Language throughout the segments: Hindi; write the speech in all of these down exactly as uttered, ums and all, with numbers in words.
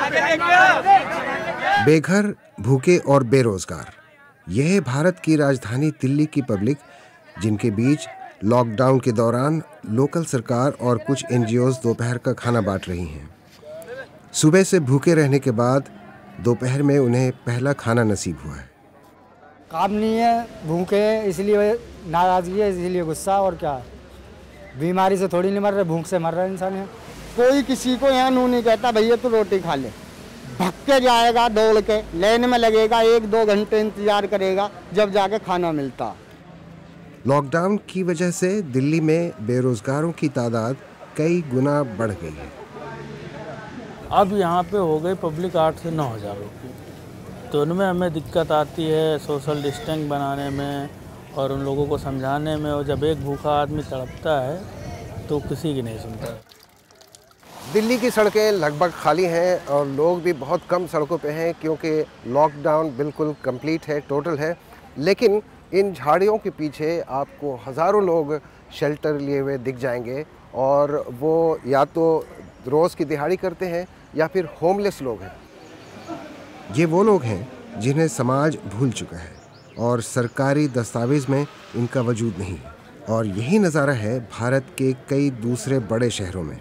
बेघर, भूखे और बेरोजगार, यह है भारत की राजधानी दिल्ली की पब्लिक, जिनके बीच लॉकडाउन के दौरान लोकल सरकार और कुछ एनजीओज दोपहर का खाना बांट रही हैं। सुबह से भूखे रहने के बाद दोपहर में उन्हें पहला खाना नसीब हुआ है। काम नहीं है, भूखे हैं, इसलिए नाराजगी है, इसलिए गुस्सा। और क्या, बीमारी से थोड़ी नहीं मर रहे, भूख से मर रहा है इंसान है। कोई किसी को यहाँ नू नहीं कहता भैया तू रोटी खा ले, भग के जाएगा, दौड़ के लाइन में लगेगा, एक दो घंटे इंतजार करेगा, जब जाके खाना मिलता। लॉकडाउन की वजह से दिल्ली में बेरोजगारों की तादाद कई गुना बढ़ गई है। अब यहाँ पे हो गई पब्लिक आठ से नौ हज़ार की, तो उनमें हमें दिक्कत आती है सोशल डिस्टेंस बनाने में और उन लोगों को समझाने में। और जब एक भूखा आदमी तड़पता है तो किसी की नहीं सुनता। दिल्ली की सड़कें लगभग खाली हैं और लोग भी बहुत कम सड़कों पे हैं, क्योंकि लॉकडाउन बिल्कुल कंप्लीट है, टोटल है। लेकिन इन झाड़ियों के पीछे आपको हज़ारों लोग शेल्टर लिए हुए दिख जाएंगे, और वो या तो रोज़ की दिहाड़ी करते हैं या फिर होमलेस लोग हैं। ये वो लोग हैं जिन्हें समाज भूल चुका है और सरकारी दस्तावेज में इनका वजूद नहीं है। और यही नज़ारा है भारत के कई दूसरे बड़े शहरों में।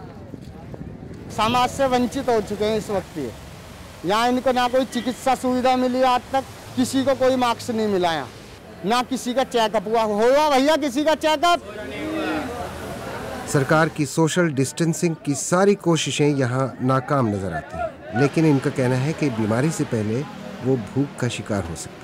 समाज से वंचित हो चुके हैं इस वक्त ये। यहाँ इनको ना कोई चिकित्सा सुविधा मिली, आज तक किसी को कोई मार्क्स नहीं मिला, यहाँ ना किसी का चेकअप हुआ होगा भैया, किसी का चेकअप। सरकार की सोशल डिस्टेंसिंग की सारी कोशिशें यहाँ नाकाम नजर आती हैं, लेकिन इनका कहना है कि बीमारी से पहले वो भूख का शिकार हो सकता है।